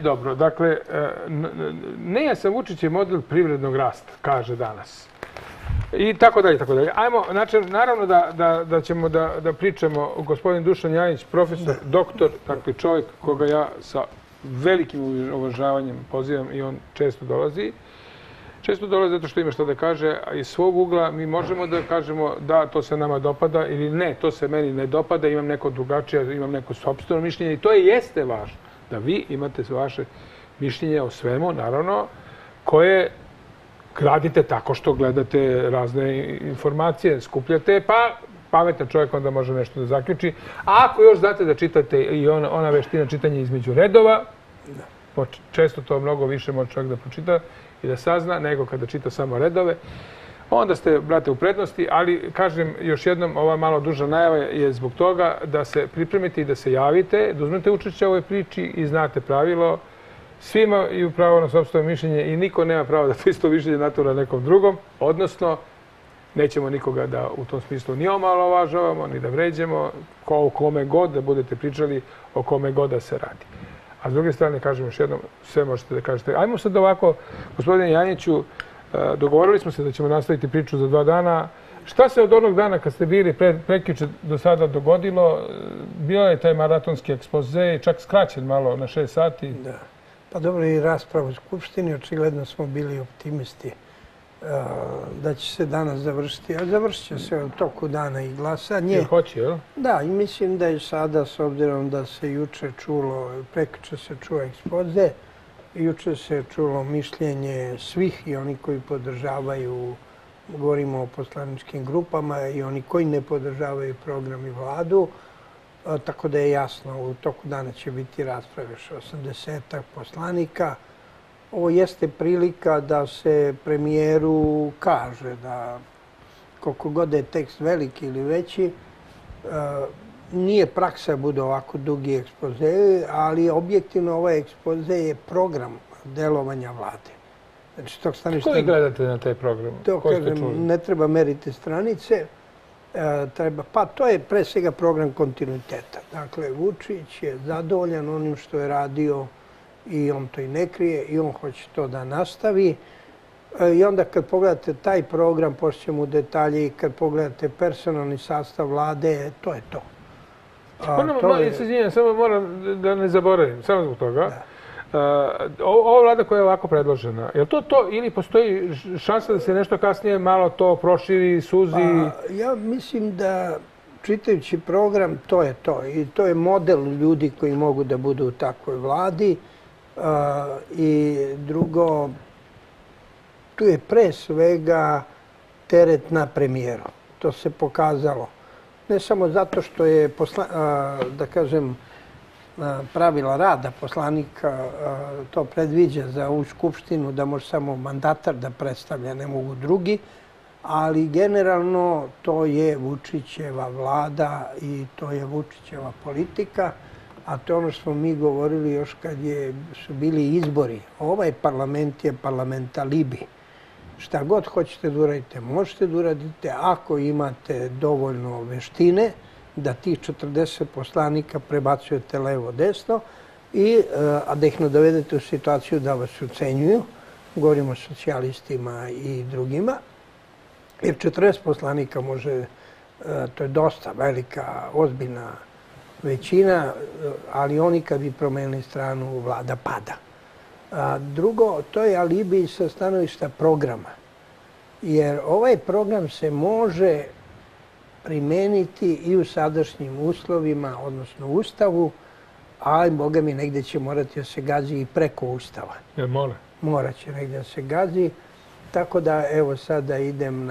dobro. Dakle, Neja Vučić je model privrednog rasta, kaže danas. I tako dalje, tako dalje. Ajmo, znači, naravno da ćemo da pričamo, gospodin Dušan Janjić, profesor, doktor, dakle čovjek koga ja sa velikim uvažavanjem pozivam i on često dolazi. Često dolazi zato što ima što da kaže, a iz svog ugla mi možemo da kažemo da to se nama dopada ili ne, to se meni ne dopada, imam neko drugačije, imam neko sopstveno mišljenje i to jeste važno, da vi imate vaše mišljenje o svemu, naravno, koje gradite tako što gledate razne informacije, skupljate, pa pametan čovjek onda može nešto da zaključi. A ako još znate da čitate i ona veština čitanja između redova, često to mnogo više može čovjek da pročita i da sazna nego kada čita samo redove, onda ste, brate, u prednosti, ali kažem još jednom, ova malo duža najava je zbog toga da se pripremite i da se javite, da uzmete učešće u ovoj priči i znate pravilo. Svi imaju pravo na sopstveno mišljenje i niko nema pravo da to isto mišljenje natura nekom drugom, odnosno nećemo nikoga da u tom smislu ni omalovažavamo, ni da vređemo, o kome god da budete pričali, o kome god da se radi. A s druge strane, kažem još jednom, sve možete da kažete. Ajmo sad ovako, gospodine Janjiću, dogovorili smo se da ćemo nastaviti priču za 2 dana. Šta se od onog dana kad ste bili prekjuče do sada dogodilo? Bio je taj maratonski ekspoze, čak skraćen malo na 6 sati. Da. Pa dobro, i rasprava u Skupštini, očigledno smo bili optimisti da će se danas završiti, a završit će se u toku dana i glasanje. Hoće, jel? Da, i mislim da je sada, s obzirom da se juče čulo, prekjuče se čuo ekspoze, juče se čulo mišljenje svih i oni koji podržavaju, govorimo o poslaničkim grupama, i oni koji ne podržavaju program i vladu, tako da je jasno, u toku dana će biti rasprave još 80 poslanika. Ovo jeste prilika da se premijeru kaže da koliko god je tekst veliki ili veći, nije praksa bude ovako dugi ekspoze, ali objektivno ovaj ekspoze je program delovanja vlade. Znači, koji gledate na taj program? To kažem, ne treba meriti stranice. Pa to je pre svega program kontinuiteta. Dakle, Vučić je zadovoljan onim što je radio i on to i ne krije i on hoće to da nastavi. I onda kad pogledate taj program, pošćemo u detalje, i kad pogledate personalni sastav vlade, to je to. Samo moram da ne zaboravim, samo zbog toga. Ova vlada koja je ovako predložena, je li to ili postoji šansa da se nešto kasnije malo to proširi, suzi? Ja mislim da čitajući program, to je to. I to je model ljudi koji mogu da budu u takvoj vladi. I drugo, tu je pre svega teret na premijeru. To se pokazalo. Ne samo zato što je, da kažem, pravila rada poslanika to predviđa za ovu skupštinu da može samo mandatar da predstavlja, ne mogu drugi, ali generalno to je Vučićeva vlada i to je Vučićeva politika, a to je ono što smo mi govorili još kad su bili izbori. Ovaj parlament je parlament alibi. Šta god hoćete da uradite, možete da uradite ako imate dovoljno veštine da tih 40 poslanika prebacujete levo-desno, a da ih ne dovedete u situaciju da vas ucenjuju, govorimo o socijalistima i drugima, jer 40 poslanika može, to je dosta velika, ozbiljna većina, ali oni kad bi promenili stranu, vlada pada. Drugo, to je alibi sa stanovišta programa, jer ovaj program se može primeniti i u sadašnjim uslovima, odnosno Ustavu, ali, boga mi, negdje će morati da se gazi i preko Ustava. Jer mora? Morat će negdje da se gazi. Tako da, evo, sada idem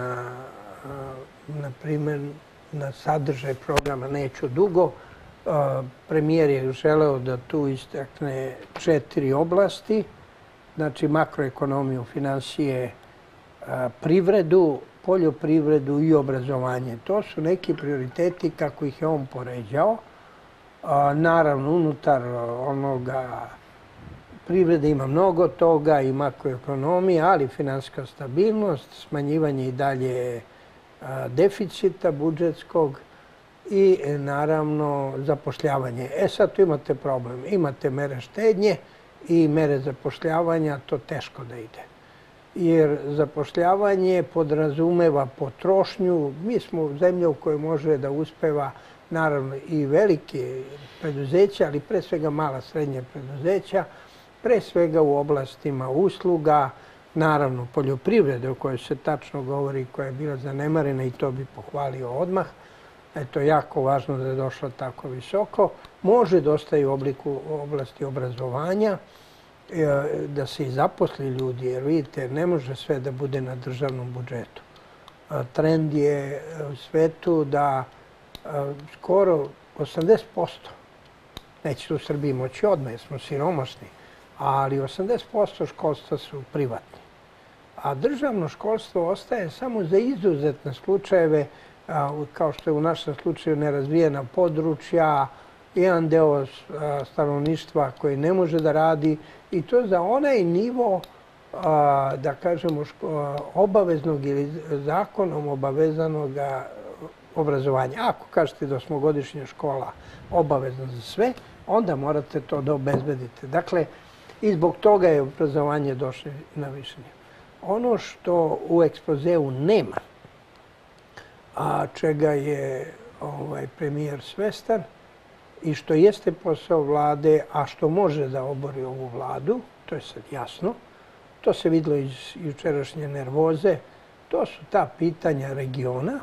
na primjer, na sadržaj programa, neću dugo. Premijer je želeo da tu istakne 4 oblasti, znači makroekonomiju, finansije, privredu, poljoprivredu i obrazovanje. To su neki prioriteti kako ih je on poređao. Naravno, unutar onoga privrede ima mnogo toga i makroekonomije, ali finansijska stabilnost, smanjivanje i dalje deficita budžetskog i naravno zapošljavanje. Sad tu imate problem. Imate mere štednje i mere zapošljavanja, to teško da ide. Jer zapošljavanje podrazumeva potrošnju. Mi smo zemlja u kojoj može da uspeva naravno i velike preduzeća, ali pre svega mala srednja preduzeća, pre svega u oblastima usluga, naravno poljoprivrede o kojoj se tačno govori, koja je bila zanemarena i to bi pohvalio odmah. To je jako važno da je došla tako visoko. Može dosta i u oblasti obrazovanja, da se i zaposli ljudi, jer vidite, ne može sve da bude na državnom budžetu. Trend je u svetu da skoro 80%, neće u Srbiji moći odmah jer smo siromašni, ali 80% školstva su privatni. A državno školstvo ostaje samo za izuzetne slučajeve, kao što je u našem slučaju nerazvijena područja, jedan deo stanovništva koji ne može da radi i to za onaj nivo, da kažemo, obaveznog ili zakonom obavezanog obrazovanja. Ako kažete da osmogodišnja škola obavezna za sve, onda morate to da obezbedite. Dakle, i zbog toga je obrazovanje došlo na više nivo. Ono što u ekspozeu nema, a čega je premijer svestan i što jeste posao vlade, a što može da obori ovu vladu, to je sad jasno, to se videlo iz jučerašnje nervoze, to su ta pitanja regiona,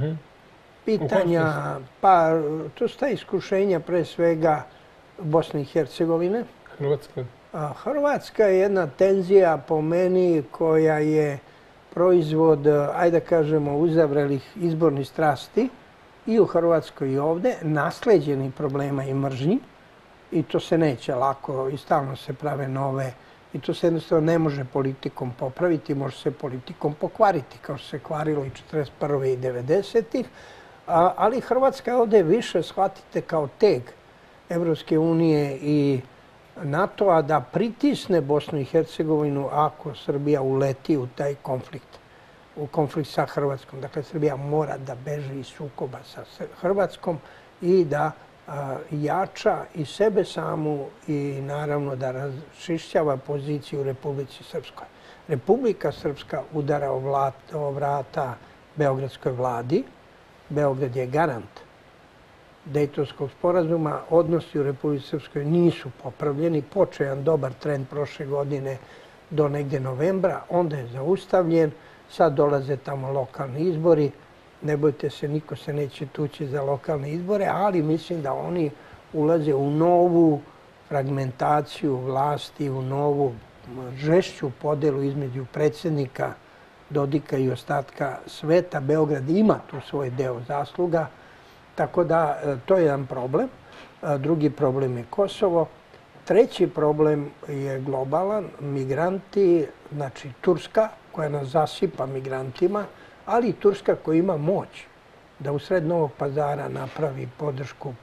pitanja, pa to su ta iskušenja pre svega Bosne i Hercegovine. Hrvatska. Hrvatska je jedna tenzija po meni koja je proizvod, ajde da kažemo, uzavrelih izbornih strasti i u Hrvatskoj i ovde, nasleđenih problema i mržnji. I to se neće lako i stalno se prave nove. I to se jednostavno ne može politikom popraviti, može se politikom pokvariti, kao što se kvarilo i 1941. i 90. Ali Hrvatska ovde više shvatite kao teg Evropske unije i NATO-a da pritisne Bosnu i Hercegovinu ako Srbija uleti u taj konflikt, u konflikt sa Hrvatskom. Dakle, Srbija mora da beži iz sukoba sa Hrvatskom i da jača i sebe samu i naravno da raščišćava poziciju u Republici Srpskoj. Republika Srpska udara o vrata Beogradskoj vladi. Beograd je garant Dejtonskog sporazuma. Odnosi u Republici Srpskoj nisu popravljeni. Počeo jedan dobar trend prošle godine do negde novembra. Onda je zaustavljen. Sad dolaze tamo lokalni izbori. Ne bojte se, niko se neće tući za lokalne izbore, ali mislim da oni ulaze u novu fragmentaciju vlasti, u novu žešću podelu između predsjednika Dodika i ostatka sveta. Beograd ima tu svoj deo zasluga, tako da to je jedan problem. Drugi problem je Kosovo. Treći problem je globalan, migranti, znači Turska koja nas zasipa migrantima, ali i Turska koja ima moć da u sred Novog Pazara napravi podršku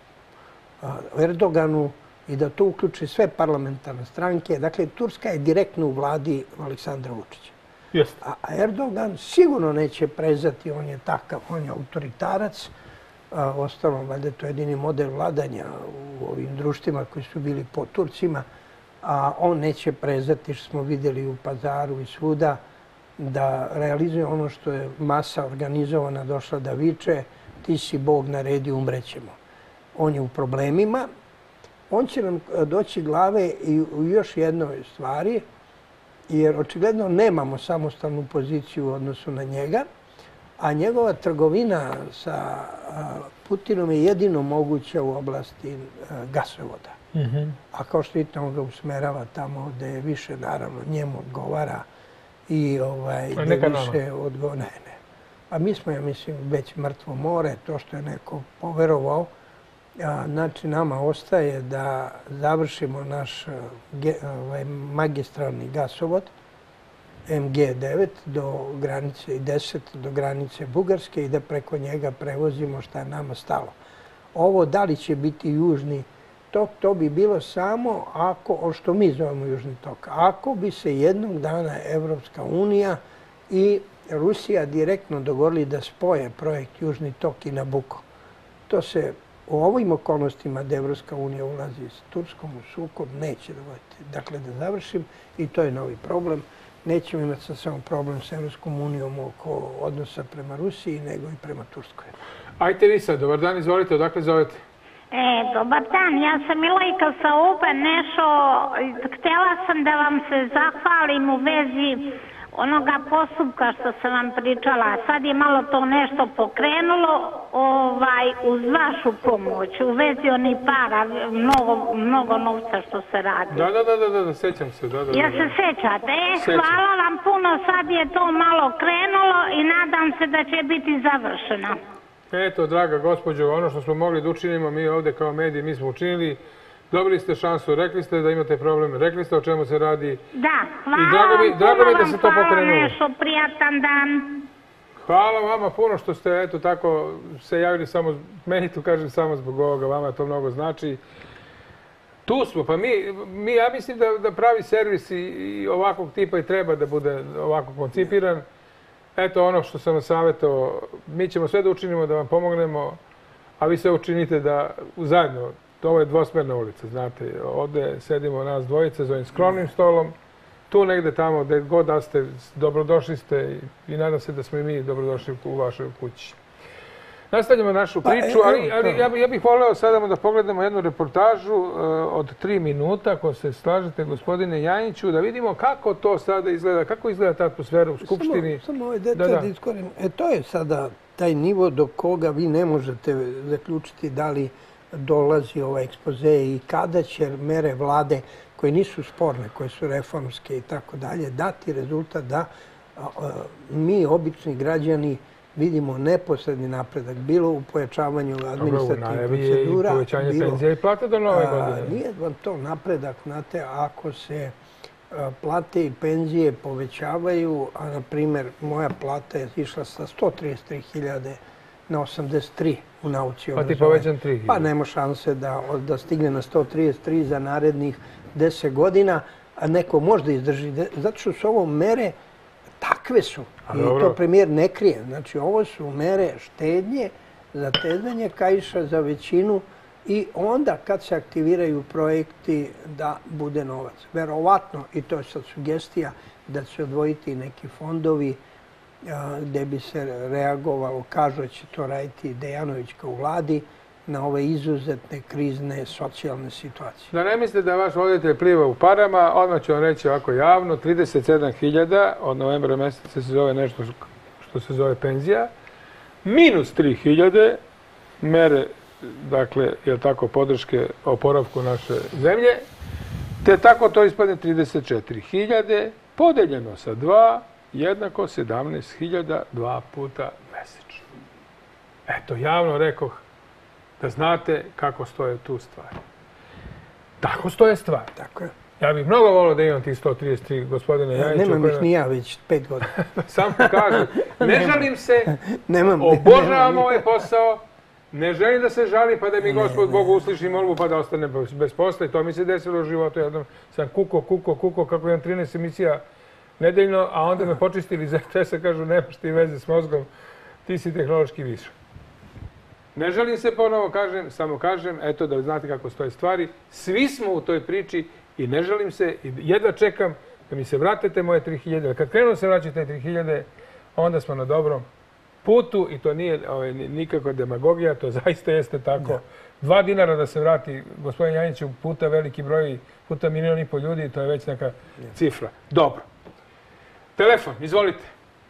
Erdoganu i da to uključi sve parlamentarne stranke. Dakle, Turska je direktno u vladi Aleksandra Vučića. A Erdogan sigurno neće prezati, on je takav, on je autoritarac. Ostalo, valjda to je jedini model vladanja u ovim društvima koji su bili po Turcima, a on neće prezati, što smo vidjeli u Pazaru i svuda, da realizuje ono što je masa organizovana došla da viče, ti si Bog naredi, umrećemo. On je u problemima. On će nam doći glave i u još jednoj stvari, jer očigledno nemamo samostalnu poziciju u odnosu na njega, a njegova trgovina sa Putinom je jedino moguća u oblasti gasovoda. A kao što vidite, on ga usmerava tamo gde je više, naravno, njemu odgovara i gde više odgovara. Ne. A mi smo, ja mislim, već mrtvo more, to što je neko poverovao. Znači, nama ostaje da završimo naš magistralni gasovod MG9 do granice i 10 do granice Bugarske i da preko njega prevozimo šta je nama stalo. Ovo da li će biti južni tok, to bi bilo samo ako, što mi zovemo južni tok, ako bi se jednog dana Evropska unija i Rusija direktno dogovorili da spoje projekt Južni tok i Nabucco. To se u ovim okolnostima da Evropska unija ulazi s Turskom u sukob, neće dogoditi. Dakle, da završim, i to je novi problem. Nećemo imati samo problem s Evropskom unijom oko odnosa prema Rusiji, nego i prema Turskoj. Ajte vi sad, dobar dan, izvolite, odakle zovete? Dobar dan, ja sam Milojka sa Upe Nešo. Htjela sam da vam se zahvalim u vezi onoga postupka što sam vam pričala. Sad je malo to nešto pokrenulo uz vašu pomoć u vezi onih para, mnogo novca što se radi. Da, sećam se. Ja se sećate? Hvala vam puno, sad je to malo krenulo i nadam se da će biti završeno. Eto, draga gospođo, ono što smo mogli da učinimo mi ovde kao mediji, mi smo učinili. Dobili ste šansu, rekli ste da imate problem, rekli ste o čemu se radi. Da, hvala vam puno, hvala Nešo, prijatan dan. Hvala vama puno što ste, eto tako, se javili samo, meni tu kažem samo zbog ovoga, vama to mnogo znači. Tu smo, pa ja mislim da pravi servis i ovakvog tipa i treba da bude ovako koncipiran. Eto ono što sam vam savjetovao, mi ćemo sve da učinimo da vam pomognemo, a vi sve učinite da zajedno, ovo je dvosmerna ulica, znate, ovde sedimo nas dvojice za ovim skromnim stolom, tu negde tamo gde god da ste, dobrodošli ste i nadam se da smo i mi dobrodošli u vašoj kući. Nastavljamo našu priču, ali ja bih voleo sada da pogledamo jednu reportažu od 3 minuta, ako se slažete, gospodine Janjiću, da vidimo kako to sada izgleda, kako izgleda ta atmosfera u Skupštini. Samo ovaj detalj da iskorim. To je sada taj nivo do koga vi ne možete zaključiti da li dolazi ovaj ekspoze i kada će mere vlade koje nisu sporne, koje su reformske i tako dalje, dati rezultat da mi, obični građani, vidimo neposredni napredak, bilo u pojačavanju administrativnih procedura. I povećanje penzija i plata do nove godine. Nije vam to napredak, znate, ako se plate i penzije povećavaju, a na primjer moja plata je išla sa 133.000 na 83 u nauci. Pa ti povećan 3.000. Pa nema šanse da stigne na 133 za narednih 10 godina, a neko možda izdrži. Zato što su ovo mere takve su. I to premijer ne krije. Znači, ovo su mere štednje, zatezanje kaiša za većinu i onda kad se aktiviraju projekti da bude novac. Verovatno, i to je sad sugestija, da će odvojiti neki fondovi gde bi se reagovalo, kažu da će to raditi Dejanović kao u vladi, na ove izuzetne krizne socijalne situacije. Da ne mislite da vaš voditelj pliva u parama, odmah ću vam reći ovako javno, 37.000 od novembra meseca se zove nešto što se zove penzija, minus 3.000 mere, dakle, je tako, podrške oporavku naše zemlje, te tako to ispadne 34.000, podeljeno sa 2, jednako 17.000 2 puta mesečno. Eto, javno rekoh da znate kako stoje tu stvari. Tako stoje stvari. Tako je. Ja bih mnogo volio da imam tih 133 gospodine Janjića. Nemam ih ni ja već 5 godina. Samo kažem, ne žalim se, obožavam ovaj posao, ne želim da se žalim pa da mi Gospod Bog usliši molbu pa da ostane bez posla. I to mi se desilo u životu. Jednom sam kuko, kako imam 13 emisija nedeljno, a onda me počistili za RTS-a, kažu nemaš ti veze s mozgom, ti si tehnološki višak. Ne želim se ponovo kažem, samo kažem, eto da znate kako stoje stvari. Svi smo u toj priči i ne želim se i jedva čekam da mi se vratite moje 3.000. Kad krenu se vraćati te 3.000, onda smo na dobrom putu i to nije nikakva demagogija, to zaista jeste tako. 2 dinara da se vrati gospodin Janjić puta veliki broj, puta 1,5 miliona ljudi, to je već neka cifra. Dobro. Telefon, izvolite.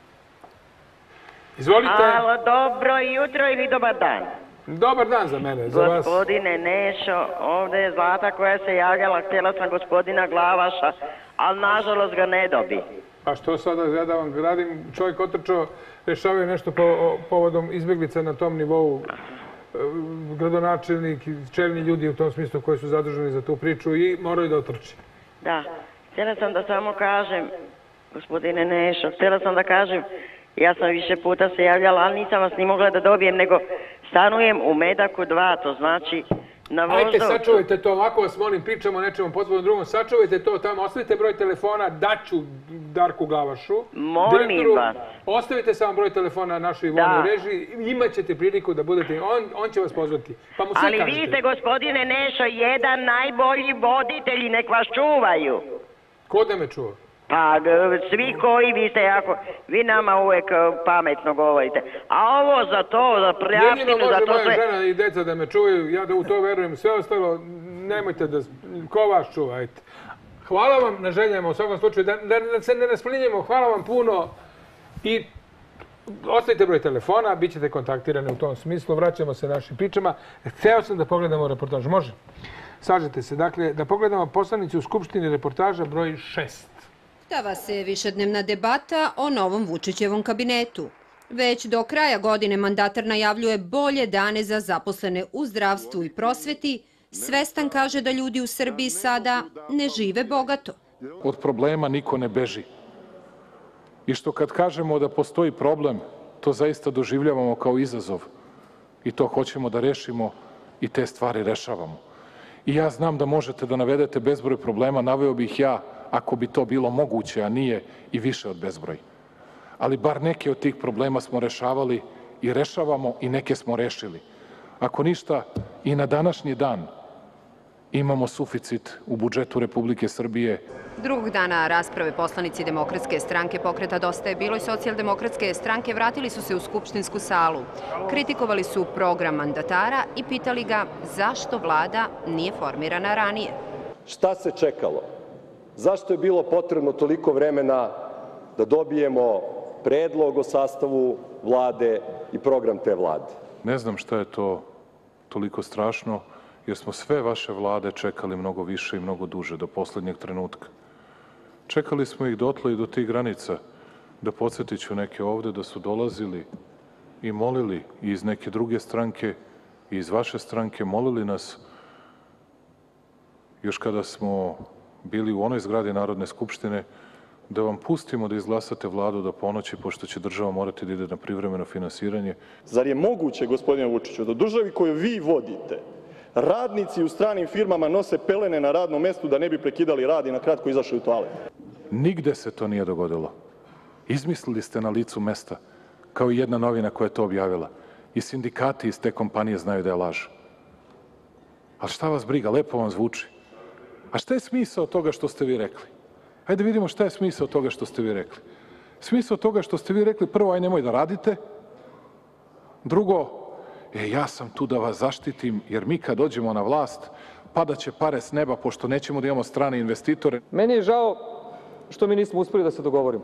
Izvolite. Alo, dobro jutro ili dobar dan? Dobar dan za mene, za vas. Gospodine Nešo, ovdje je Zlata koja se javljala, htjela sam gospodina Glavaša, ali nažalost ga ne dobi. A što sada ja da vam radim? Čovjek otrčao, rešavaju nešto povodom izbjeglica na tom nivou, gradonačelnik i čelni ljudi u tom smislu koji su zaduženi za tu priču i moraju da otrče. Da, htjela sam da samo kažem, gospodine Nešo, htjela sam da kažem, ja sam više puta se javljala, ali nisam vas ni mogla da dobijem, nego stanujem u Medaku 2, to znači na Voždovcu. Ajte, sačuvajte to, ovako vas molim, pričamo o nečemu potpuno drugom, sačuvajte to tamo, ostavite broj telefona, Darku Glavašu. Molim Direktoru, vas. ostavite samo broj telefona našoj Ivoni režiji, imaćete priliku da budete, on će vas pozvati. Pa mu sve Ali kažete. vi ste, gospodine Nešo, jedan najbolji voditelj i nek vas čuvaju. Ko da me čuva? Pa svi koji vi ste jako, vi nama uvek pametno govorite. A ovo za to, za prljavštinu, Jedino za može to moja sve... žena i deca da me čuvaju, ja da u to verujem, sve ostalo nemojte da, ko vas čuva, ajte. Hvala vam na željama u svakom slučaju, da se ne rasplinjemo, hvala vam puno i ostavite broj telefona, bit ćete kontaktirani u tom smislu, vraćamo se našim pričama. Hteo sam da pogledamo reportažu, može? Slažete se, dakle, da pogledamo poslanici u Skupštini, reportaža broj 6. Stava se višednevna debata o novom Vučićevom kabinetu. Već do kraja godine mandatar najavljuje bolje dane za zaposlene u zdravstvu i prosveti. Svestan kaže da ljudi u Srbiji sada ne žive bogato. Od problema niko ne beži. I što kad kažemo da postoji problem, to zaista doživljavamo kao izazov. I to hoćemo da rešimo i te stvari rešavamo. I ja znam da možete da navedete bezbroj problema, naveo bih ja, ako bi to bilo moguće, a nije, i više od bezbroj. Ali bar neke od tih problema smo rešavali i rešavamo i neke smo rešili. Ako ništa, i na današnji dan imamo suficit u budžetu Republike Srbije. Drugog dana rasprave poslanici Demokratske stranke, Pokreta Dosta je bilo i Socijaldemokratske stranke vratili su se u skupštinsku salu. Kritikovali su program mandatara i pitali ga zašto vlada nije formirana ranije. Šta se čekalo? Zašto je bilo potrebno toliko vremena da dobijemo predlog o sastavu vlade i program te vlade? Ne znam šta je to toliko strašno, jer smo sve vaše vlade čekali mnogo više i mnogo duže, do poslednjeg trenutka. Čekali smo ih dotle i do tih granica, da podsjetit ću neke ovde, da su dolazili i molili i iz neke druge stranke i iz vaše stranke, molili nas još kada smo bili u onoj zgradi Narodne skupštine, da vam pustimo da izglasate vladu do ponoći, pošto će država morati da ide na privremeno finansiranje. Zar je moguće, gospodine Vučiću, da u državi koju vi vodite, radnici u stranim firmama nose pelene na radnom mestu da ne bi prekidali rad i na kratko izašli u toalet? Nigde se to nije dogodilo. Izmislili ste na licu mesta, kao i jedna novina koja je to objavila. I sindikati iz te kompanije znaju da je laž. Ali šta vas briga, lepo vam zvuči. A šta je smisao toga što ste vi rekli? Hajde vidimo šta je smisao toga što ste vi rekli. Smisao toga što ste vi rekli, prvo, aj nemoj da radite. Drugo, ja sam tu da vas zaštitim, jer mi kad dođemo na vlast, padaće pare s neba, pošto nećemo da imamo strane investitore. Meni je žao što mi nismo uspeli da se dogovorimo.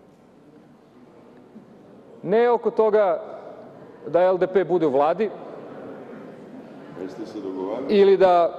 Ne oko toga da LDP bude u vladi, ili da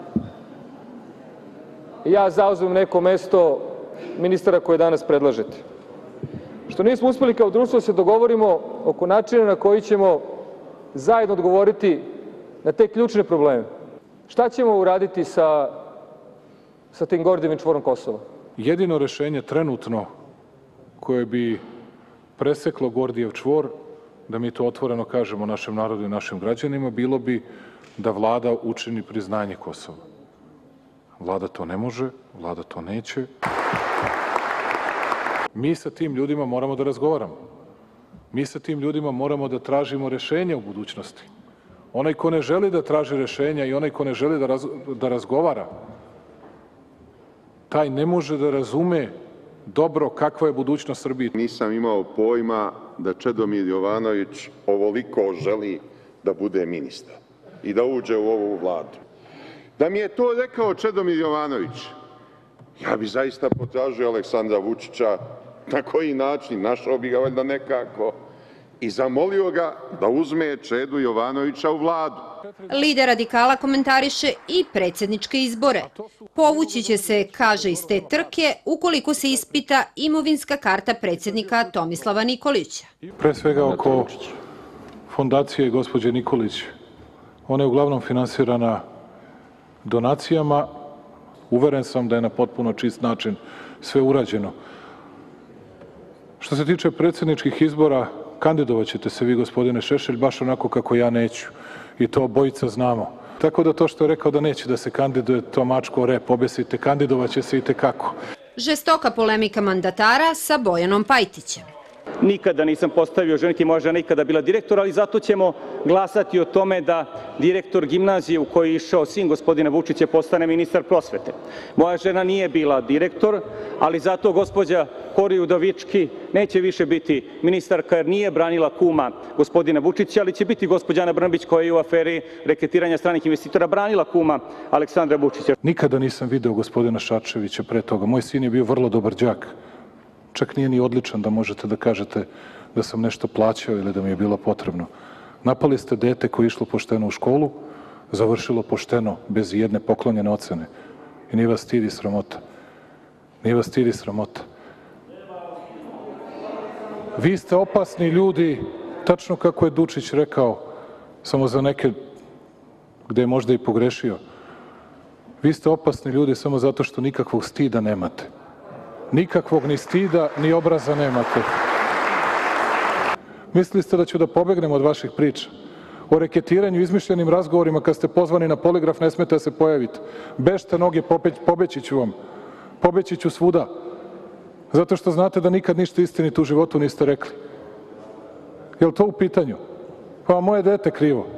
ja zauzmem neko mesto ministara koje danas predlažete. Što nismo uspeli kao društvo da se dogovorimo oko načina na koji ćemo zajedno odgovoriti na te ključne probleme. Šta ćemo uraditi sa tim Gordijevim čvorom Kosova? Jedino rešenje trenutno koje bi preseklo Gordijev čvor, da mi to otvoreno kažemo našem narodu i našim građanima, bilo bi da vlada učini priznanje Kosova. Vlada to ne može, vlada to neće. Mi sa tim ljudima moramo da razgovaramo. Mi sa tim ljudima moramo da tražimo rešenja u budućnosti. Onaj ko ne želi da traži rešenja i onaj ko ne želi da razgovara, taj ne može da razume dobro kakva je budućnost Srbije. Nisam imao pojma da Čedomir Jovanović ovoliko želi da bude ministar i da uđe u ovu vladu. Da mi je to rekao Čedomir Jovanović, ja bi zaista potražio Aleksandra Vučića, na koji način, našao bi ga valjda nekako, i zamolio ga da uzme Čedu Jovanovića u vladu. Lider radikala komentariše i predsjedničke izbore. Povući će se, kaže, iz te trke ukoliko se ispita imovinska karta predsjednika Tomislava Nikolića. Pre svega oko fondacije gospođe Nikolić. Ona je uglavnom finansirana donacijama. Uveren sam da je na potpuno čist način sve urađeno. Što se tiče predsjedničkih izbora, kandidovat ćete se vi, gospodine Šešelj, baš onako kako ja neću. I to obojica znamo. Tako da to što je rekao da neće da se kandiduje, to mačko o rep, obesite, kandidovat će se i tekako. Žestoka polemika mandatara sa Bojanom Pajtićem. Nikada nisam postavio ženi, moja žena nikada bila direktor, ali zato ćemo glasati o tome da direktor gimnazije u kojoj je išao sin gospodina Vučića postane ministar prosvete. Moja žena nije bila direktor, ali zato gospođa Kori Udovički neće više biti ministarka jer nije branila kuma gospodina Vučića, ali će biti gospođa Ana Brnabić koja je u aferi reketiranja stranih investitora branila kuma Aleksandra Vučića. Nikada nisam video gospodina Šarčevića pre toga. Moj sin je bio vrlo dobar đak. Čak nije ni odličan da možete da kažete da sam nešto plaćao ili da mi je bilo potrebno. Napali ste dete koje je išlo pošteno u školu, završilo pošteno, bez jedne poklonjene ocene. I nije vas stid i sramota. Nije vas stid i sramota. Vi ste opasni ljudi, tačno kako je Dučić rekao, samo za neke gde je možda i pogrešio. Vi ste opasni ljudi samo zato što nikakvog stida nemate. Nikakvog ni stida, ni obraza nemate. Mislili ste da ću da pobegnem od vaših priča? O reketiranju, izmišljenim razgovorima, kad ste pozvani na poligraf, ne smete da se pojavite. Bežte noge, pobeći ću vam. Pobeći ću svuda. Zato što znate da nikad ništa istinito u životu niste rekli. Je li to u pitanju? Pa moje dete krivo.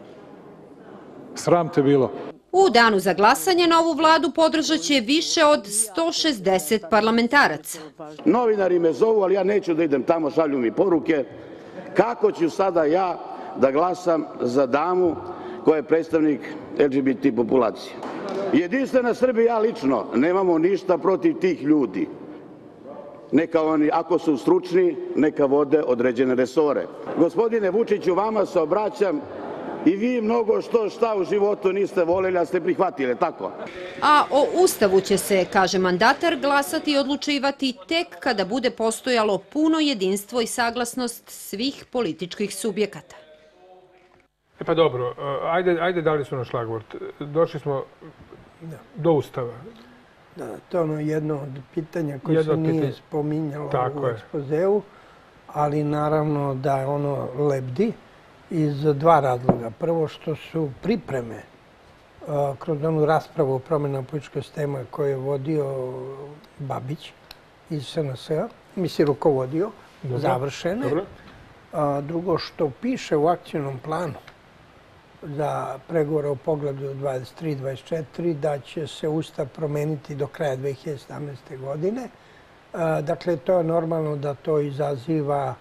Sram te bilo. U danu za glasanje na ovu vladu podržat će više od 160 parlamentaraca. Novinari me zovu, ali ja neću da idem tamo, šalju mi poruke. Kako ću sada ja da glasam za damu koja je predstavnik LGBT populacije? Jedinstvena Srbija, ja lično, nemamo ništa protiv tih ljudi. Neka oni, ako su stručni, neka vode određene resore. Gospodine Vučiću, vama se obraćam. I vi mnogo šta u životu niste voljeli, a ste prihvatili, tako? A o Ustavu će se, kaže mandatar, glasati i odlučivati tek kada bude postojalo puno jedinstvo i saglasnost svih političkih subjekata. Pa dobro, ajde dali smo na šlagvort. Došli smo do Ustava. Da, to je ono jedno od pitanja koje se nije spominjalo u ekspozeu, ali naravno da je ono lebdi. Iz dva razloga. Prvo što su pripreme kroz onu raspravu o promjenama političkog sistema koju je vodio Babić iz SNS-a, mislim rukovodio, završene. Drugo što piše u akcionom planu za pregovore o poglavlju 23-24 da će se Ustav promeniti do kraja 2017. godine. Dakle, to je normalno da to izaziva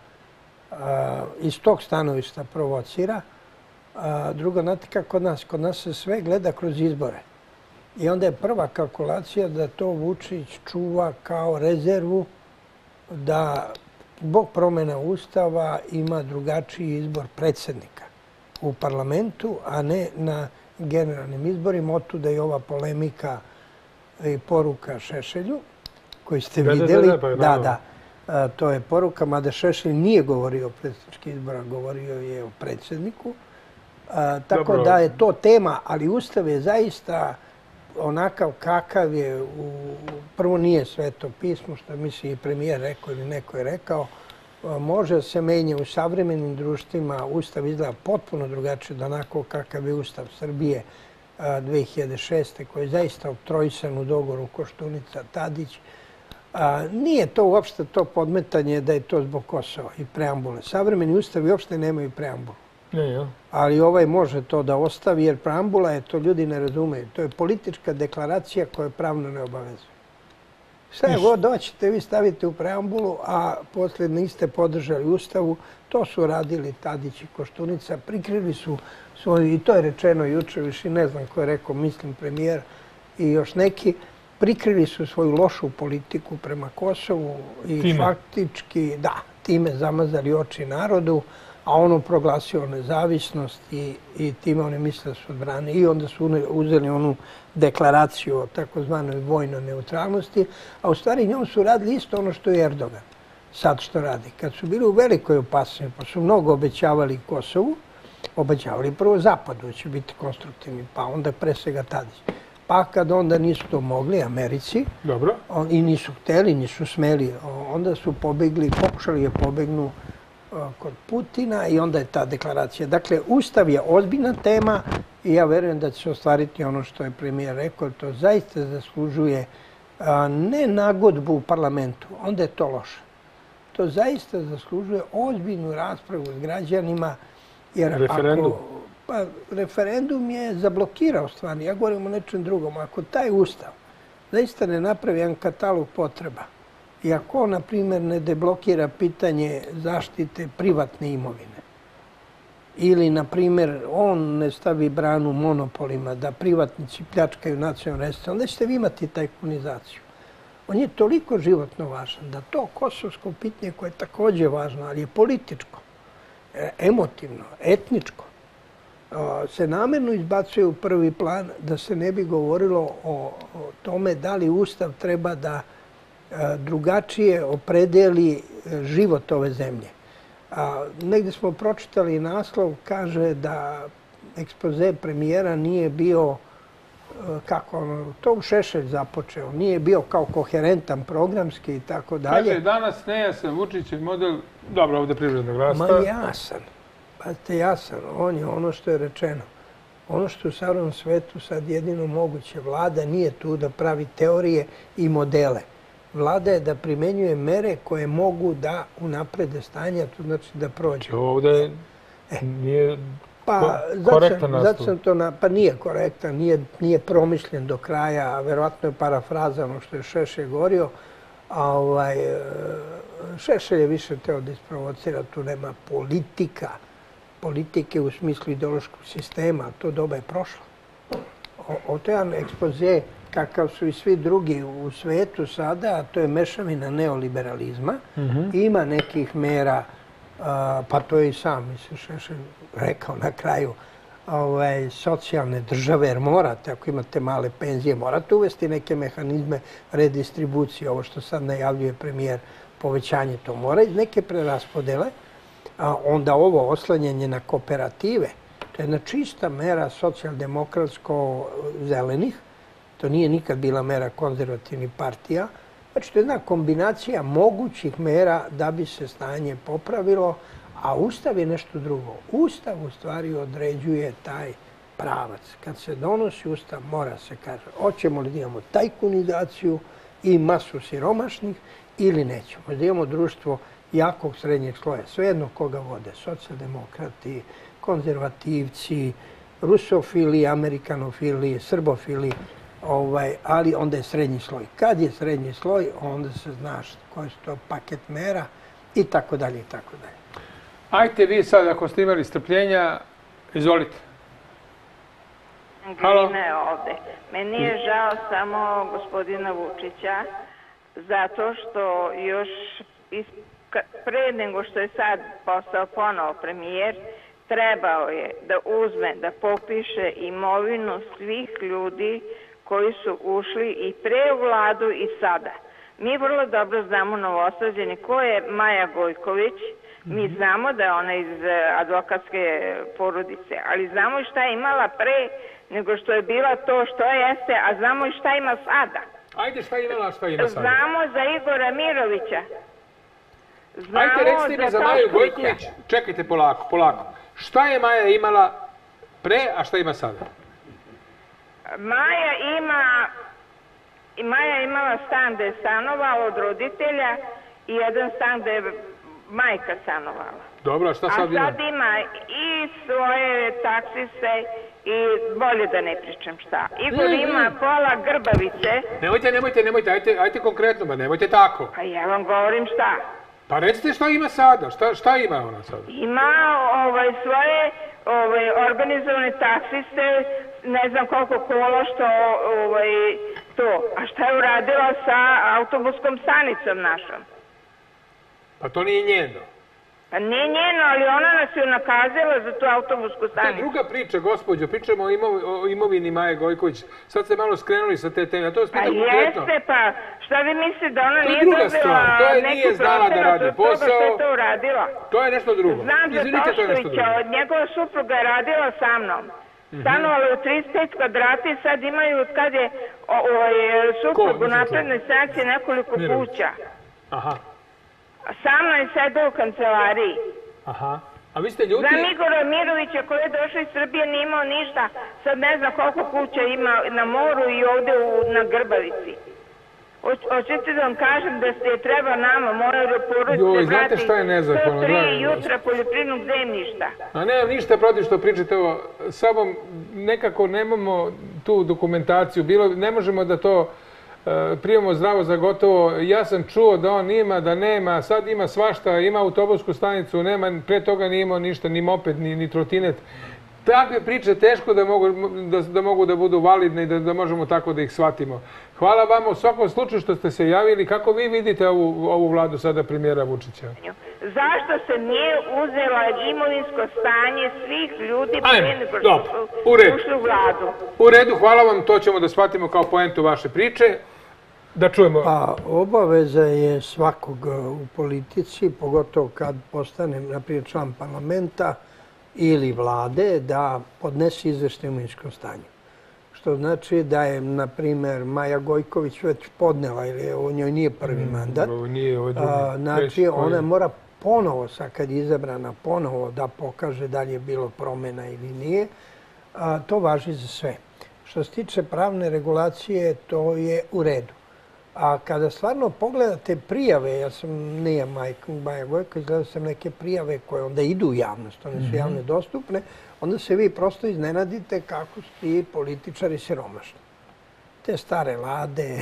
iz tog stanovišta provocira. Drugo, znate kako kod nas se sve gleda kroz izbore. I onda je prva kalkulacija da to Vučić čuva kao rezervu da zbog promjena Ustava ima drugačiji izbor predsjednika u parlamentu, a ne na generalnim izborima. Otuda je ova polemika i poruka Šešelju koju ste vidjeli. Da. To je poruka, mada Šešelj nije govorio o predsjedničkim izborima, govorio je o predsjedniku. Tako da je to tema, ali Ustav je zaista onakav kakav je. Prvo nije sveto pismo, što misli i premijer rekao ili neko je rekao. Može se menja u savremenim društvima. Ustav izgleda potpuno drugačije od onako kakav je Ustav Srbije 2006. koji je zaista oktrojisan u dogovoru Koštunica, Tadić. Nije to uopšte to podmetanje da je to zbog Kosova i preambule. Savremeni ustavi uopšte nemaju preambulu. Ali ovaj može to da ostavi jer preambula je, to ljudi ne razumeju. To je politička deklaracija koja pravno ne obavezuje. Sve god doćete, vi stavite u preambulu, a posle niste podržali Ustavu. To su radili Tadić i Koštunica. Prikrili su svoju, i to je rečeno juče, više ne znam ko je rekao, mislim premijer i još neki, prikrili su svoju lošu politiku prema Kosovu i faktički, da, time zamazali oči narodu, a ono proglasio nezavisnost i time oni misle da su odbrane. I onda su uzeli onu deklaraciju o takozvanoj vojnoj neutralnosti, a u stvari njom su radili isto ono što je Erdogan sad što radi. Kad su bili u velikoj opasnosti, pa su mnogo obećavali Kosovu, obećavali prvo Zapadu će biti konstruktivni, pa onda pre svega Tadić. Pa kad onda nisu to mogli, Americi, i nisu hteli, nisu smeli, onda su pobegli, pokušali je pobegnu kod Putina i onda je ta deklaracija. Dakle, Ustav je ozbiljna tema i ja verujem da će se ostvariti ono što je premijer rekao. To zaista zaslužuje ne nagodbu u parlamentu, onda je to loše. To zaista zaslužuje ozbiljnu raspravu s građanima. Referendum? Pa, referendum je zablokirao stvari. Ja govorim o nečem drugom. Ako taj ustav zaista ne napravi jedan katalog potreba i ako, na primjer, ne deblokira pitanje zaštite privatne imovine ili, na primjer, on ne stavi branu monopolima da privatnici pljačkaju nacionalne resurse, onda ćete vi imati tajkunizaciju. On je toliko životno važan da to kosovsko pitanje, koje je također važno, ali je političko, emotivno, etničko, se namjerno izbacuje u prvi plan da se ne bi govorilo o tome da li Ustav treba da drugačije opredeli život ove zemlje. Negdje smo pročitali naslov, kaže da ekspoze premijera nije bio, kako to Šešelj započeo, nije bio kao koherentan programski i tako dalje. Kaže, danas nejasan Vučićev model, dobro, ovdje privrednog rasta. Ma jasan. Pazite, jasan. On je ono što je rečeno. Ono što u savremenom svetu sad jedino moguće. Vlada nije tu da pravi teorije i modele. Vlada je da primenjuje mere koje mogu da unaprede stanje, to znači da prođe. Ovdje nije korektan nastup. Pa nije korektan, nije promišljen do kraja, a verovatno je parafraza ono što je Šešelj govorio. Šešelj je više teo da isprovocira, tu nema politike u smislu ideološkog sistema, to doba je prošlo. Ovo je jedan ekspoze kakav su i svi drugi u svetu sada, a to je mešavina neoliberalizma. Ima nekih mera, pa to je i sam, mislim, Šešelj rekao na kraju, socijalne države, jer morate, ako imate male penzije, morate uvesti neke mehanizme redistribucije, ovo što sad najavljuje premijer, povećanje, to mora iz neke preraspodele, a onda ovo oslanjanje na kooperative, to je jedna čista mera socijaldemokratsko-zelenih, to nije nikad bila mera konzervativnih partija, znači to je jedna kombinacija mogućih mera da bi se stanje popravilo, a Ustav je nešto drugo. Ustav u stvari određuje taj pravac. Kad se donosi Ustav, mora se kaže, hoćemo li da imamo tajkunizaciju i masu siromašnih ili nećemo. Da imamo društvo jakog srednjeg sloja, svejedno koga vode, socijaldemokrati, konzervativci, rusofili, amerikanofili, srbofili, ali onda je srednji sloj. Kad je srednji sloj, onda se zna koji su to paket mera i tako dalje i tako dalje. Ajte vi sad, ako ste imali strpljenja, izvolite. Glina je ovde. Meni je žao samo gospodina Vučića, zato što još pre nego što je sad postao ponovo premijer, trebao je da uzme, da popiše imovinu svih ljudi koji su ušli i pre u vladu i sada. Mi vrlo dobro znamo Novosađeni ko je Maja Gojković. Mi znamo da je ona iz advokatske porodice, ali znamo i šta je imala pre nego što je bila to što jeste, a znamo i šta ima sada. Ajde, šta je imala, a šta ima sada? Znamo za Igora Mirovića. Ajde, recite mi za Maju Gojković. Čekajte, polako. Šta je Maja imala pre, a šta ima sada? Maja je imala stan da je stanovala od roditelja i jedan stan da je majka stanovala. Dobro, a šta sad ima? A sad ima i svoje taksiste i bolje da ne pričam šta. Igor ima pola Grbavice. Nemojte, ajte konkretno, nemojte tako. Pa ja vam govorim šta. Pa recite šta ima sada, šta ima ona sada? Ima svoje organizovane taksiste, ne znam koliko kola što to. A šta je uradila sa autobuskom stanicom našom? Pa to nije njeno. Pa nije njeno, ali ona nas je nakazila za tu autobusku stanicu. To je druga priča, gospođo. Pričamo o imovini Maje Gojković. Sad ste malo skrenuli sa te teme. To vas pitam konkretno. Jeste, pa šta vi mislite da ona nije dobila neki procenat od toga što je to uradila? To je nešto drugo. Znam za Toškovića, njegova supruga je radila sa mnom. Stanovala je u 35 kvadrata i sad imaju, kad je suprug u naprednoj stranci, nekoliko kuća. Aha. Sa mnom je sedao u kancelariji. Aha. A vi ste ljuti? Znam Igora Mirovića koji je došao iz Srbije, nije imao ništa. Sad ne znam koliko kuća ima na moru i ovde na Grbavici. Hoćete da vam kažem da ste treba nama, moje porodice, Joj, znate šta je nezahvalno, 103 jutra poljoprivrednog zemljišta. A nemam ništa protiv što pričate ovo. Samo nekako nemamo tu dokumentaciju. Ne možemo da to primamo zdravo za gotovo. Ja sam čuo da on ima, da nema, sad ima svašta, ima autobusku stanicu, nema, pre toga nije imao ništa, ni moped, ni trotinet. Takve priče teško da mogu da budu validne i da možemo tako da ih shvatimo. Hvala vam u svakom slučaju što ste se javili. Kako vi vidite ovu vladu sada premijera Vučića? Zašto se nije uzela imovinsko stanje svih ljudi pre nego što su ušli u vladu? U redu, hvala vam. To ćemo da shvatimo kao poentu vaše priče. Da čujemo. Pa obaveza je svakog u politici, pogotovo kad postane, naprijed, član parlamenta ili vlade, da podnese izveštaj o imovinskom stanju. Što znači da je, na primjer, Maja Gojković već podnela, jer o njoj nije prvi mandat. Znači, ona mora ponovo, sad kad je izabrana, ponovo da pokaže da li je bilo promjena ili nije. To važi za sve. Što se tiče pravne regulacije, to je u redu. A kada stvarno pogledate prijave, ja sam, nije Maja Gojković, gledao sam neke prijave koje onda idu u javnost, one su javne dostupne, onda se vi prosto iznenadite kako su ti političari siromašni. Te stare lade,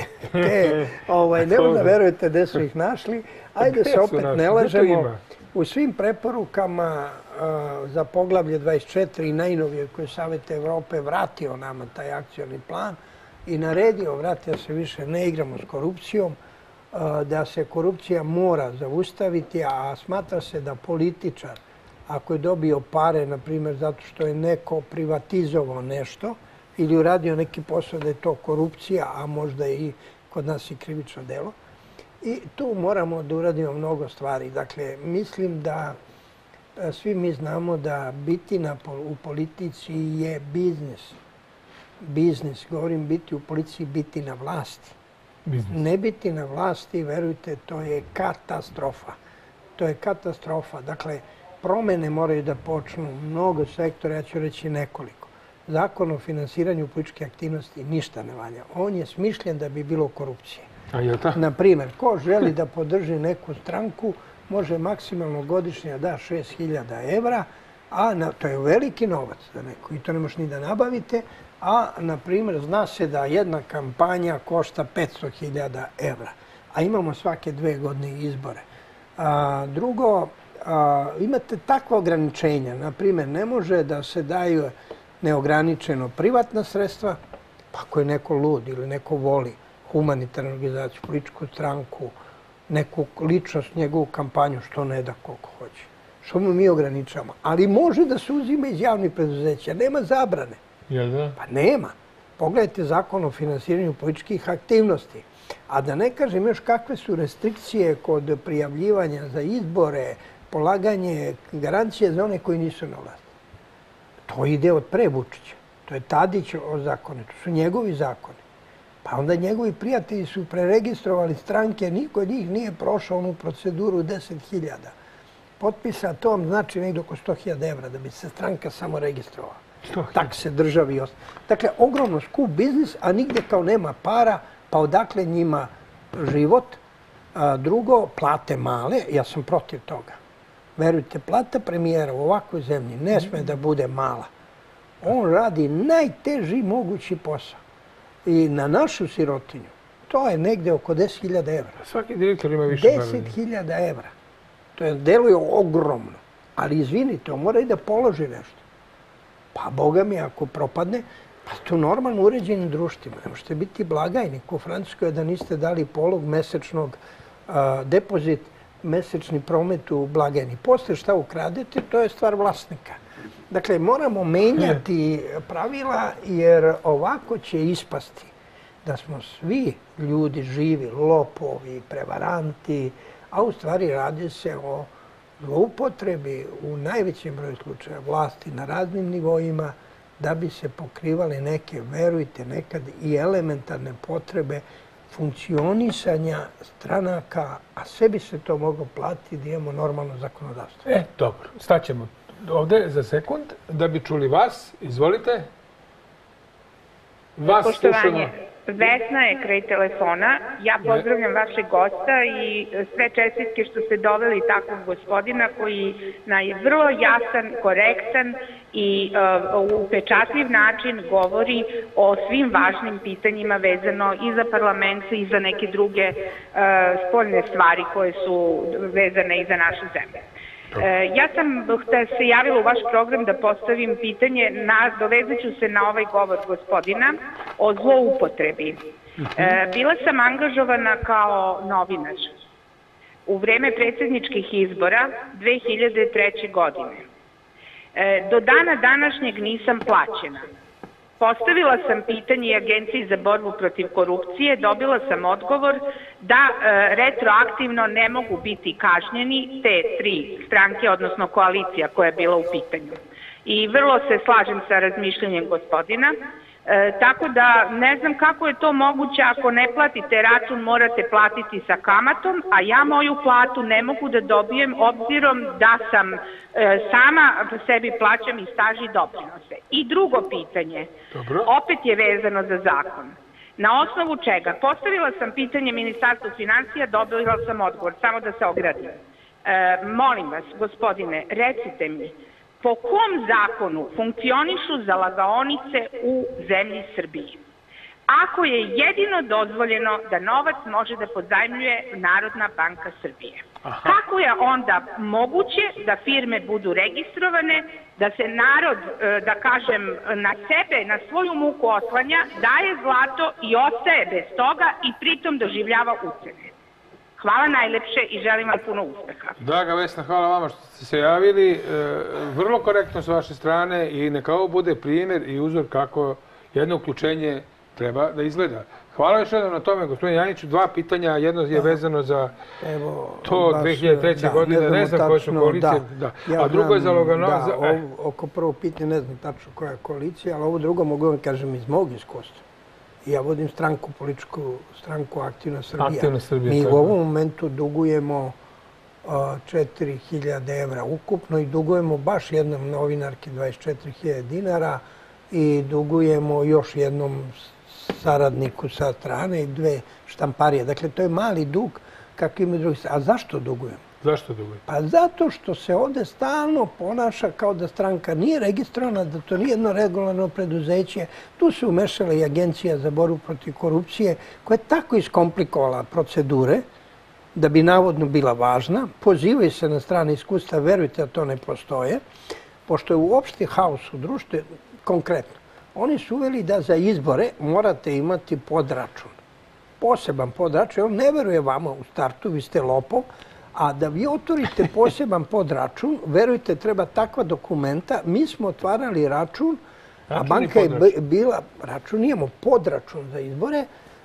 ne možda verujete gde su ih našli. Ajde se opet ne lažemo. U svim preporukama za poglavlje 24 i najnovije koje Savet Evrope vratio nama taj akcioni plan i naredio, vratio se više, ne igramo s korupcijom, da se korupcija mora zaustaviti, a smatra se da političar, ako je dobio pare, na primjer, zato što je neko privatizovao nešto ili uradio neki posao da je to korupcija, a možda i kod nas i krivično delo. I tu moramo da uradimo mnogo stvari. Dakle, mislim da svi mi znamo da biti u politici je biznis. Biznis, govorim biti u policiji, biti na vlasti. Ne biti na vlasti, verujte, to je katastrofa. To je katastrofa. Dakle, promene moraju da počnu mnogo sektora, ja ću reći nekoliko. Zakon o finansiranju političke aktivnosti ništa ne valja. On je smišljen da bi bilo korupcije. Naprimjer, ko želi da podrži neku stranku, može maksimalno godišnje da 6.000 evra, a to je veliki novac za neko i to ne možeš ni da nabavite, a, na primjer, zna se da jedna kampanja košta 500.000 evra, a imamo svake 2 godine izbore. Drugo, imate takva ograničenja. Na primjer, ne može da se daju neograničeno privatna sredstva, pa ako je neko lud ili neko voli humanitarnu organizaciju, političku stranku, neku ličnost, njegovu kampanju, što ne da koliko hoće. Što mu mi ograničamo. Ali može da se uzima iz javnih preduzeća. Nema zabrane. Pa nema. Pogledajte zakon o finansiranju političkih aktivnosti. A da ne kažem još kakve su restrikcije kod prijavljivanja za izbore, polaganje garancije za one koji nisu na vlasti. To ide od pre Vučića. To je Tadić o zakone. To su njegovi zakoni. Pa onda njegovi prijatelji su preregistrovali stranke, niko od njih nije prošao onu proceduru 10.000 potpisa, to vam znači negdje oko 100.000 evra da bi se stranka samo registrovala. Takse državi i ostalo. Dakle, ogromno skup biznis, a nigdje kao nema para, pa odakle njima život. Drugo, plate male, ja sam protiv toga. Verujte, plata premijera u ovakvoj zemlji ne sme da bude mala. On radi najteži mogući posao. I na našu sirotinju, to je negde oko 10.000 evra. Svaki direktor ima više para. 10.000 evra. To je deluje ogromno. Ali izvinite, on mora i da položi nešto. Pa, boga mi, ako propadne, pa to normalno uređenim društvima. Ne možete biti blagajnik u Francuskoj da niste dali polog mesečnog depozit, mesečni promet u blagajni. Posle šta ukradete, to je stvar vlasnika. Dakle, moramo menjati pravila jer ovako će ispasti da smo svi ljudi živi, lopovi, prevaranti, a u stvari radi se o zloupotrebi u najvećem broju slučaja vlasti na raznim nivoima da bi se pokrivali neke, verujte, nekad i elementarne potrebe funkcionisanja stranaka, a sve bi se to moglo platiti da imamo normalno zakonodavstvo. Dobro, staćemo ovde za sekund da bi čuli vas. Izvolite. Vas slušamo. Vesna je kraj telefona. Ja pozdravljam vašeg gosta i sve čestitke što ste doveli takvog gospodina koji na vrlo jasan, korektan i upečatljiv način govori o svim važnim pitanjima vezano i za parlament i za neke druge spoljne stvari koje su vezane i za našu zemlju. Ja sam se javila u vaš program da postavim pitanje, dovezat ću se na ovaj govor gospodina o zloupotrebi. Bila sam angažovana kao novinar u vreme predsjedničkih izbora 2003. godine. Do dana današnjeg nisam plaćena. Postavila sam pitanje Agenciji za borbu protiv korupcije, dobila sam odgovor da retroaktivno ne mogu biti kažnjeni te tri stranke, odnosno koalicija koja je bila u pitanju. I vrlo se slažem sa razmišljanjem gospodina, tako da ne znam kako je to moguće ako ne platite račun, morate platiti sa kamatom, a ja moju platu ne mogu da dobijem obzirom da sam sama sebi plaćam i staž i doprinose. I drugo pitanje, opet je vezano za zakon. Na osnovu čega? Postavila sam pitanje Ministarstvu finansija, dobila sam odgovor, samo da se ogradim. Molim vas, gospodine, recite mi, po kom zakonu funkcionišu zalagaonice u zemlji Srbiji? Ako je jedino dozvoljeno da novac može da pozajmljuje Narodna banka Srbije. Kako je onda moguće da firme budu registrovane, da se narod, da kažem, na sebe, na svoju muku oslanja, daje zlato i ostaje bez toga i pritom doživljava ucene? Hvala najlepše i želim vam puno uspeha. Draga Vesna, hvala vama što ste se javili. Vrlo korektno s vaše strane i neka ovo bude primjer i uzor kako jedno uključenje treba da izgleda. Hvala još jednom na tome, gospodin Janjiću. Dva pitanja, jedno je vezano za to 2003. godine, ne znam koje su koalicije, a drugo je za Loganoza. Oko prvo pitanja ne znam tačno koja je koalicija, ali ovo drugo mogu vam kažem iz mog iskustva. Ja vodim stranku, političku stranku Aktivna Srbija. Mi u ovom momentu dugujemo 4.000 evra ukupno i dugujemo baš jednom novinarki 24.000 dinara i dugujemo još jednom saradniku sa strane i 2 štamparije. Dakle, to je mali dug kako ima drugi. A zašto dugujemo? Zašto dugujemo? Pa zato što se ovde stalno ponaša kao da stranka nije registrovana, da to nije jedno regularno preduzeće. Tu se umešala i Agencija za borbu protiv korupcije koja je tako iskomplikovala procedure da bi navodno bila važna. Pozivaju se na strane iskustva, verujte da to ne postoje, pošto je uopšte haos u društvu, konkretno. Oni su uveli da za izbore morate imati podračun. Poseban podračun. On ne veruje vama u startu, vi ste lopov, a da vi otvorite poseban podračun, verujte, treba takva dokumenta. Mi smo otvarali račun, a banka je bila, račun imamo podračun za izbore,